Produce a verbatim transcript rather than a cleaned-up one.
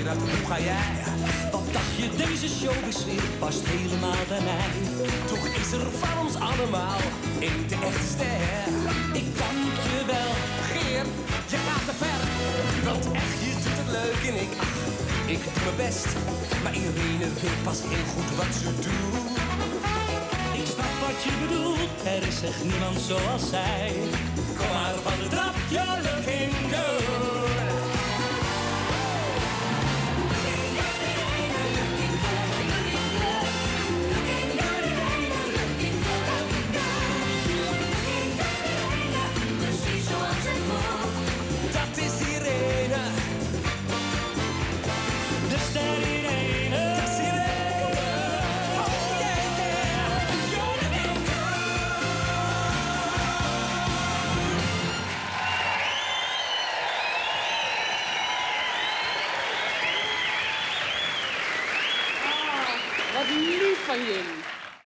Gerard, hoe ga jij? Wat dacht je, deze showbizsfeer past helemaal bij mij. Toch is er van ons allemaal één de echte ster. Ik dank je wel. Geer, je gaat te ver. Want echt, je doet het leuk en ik, ach, ik doe mijn best. Maar Irene weet pas heel goed wat ze doet. Ik snap wat je bedoelt, er is echt niemand zoals zij. Kom maar van de trap, you're looking good. Dat is Irene. De ster Irene. Dat is Irene. Oh yeah, yeah. You're looking Wat lief van jullie.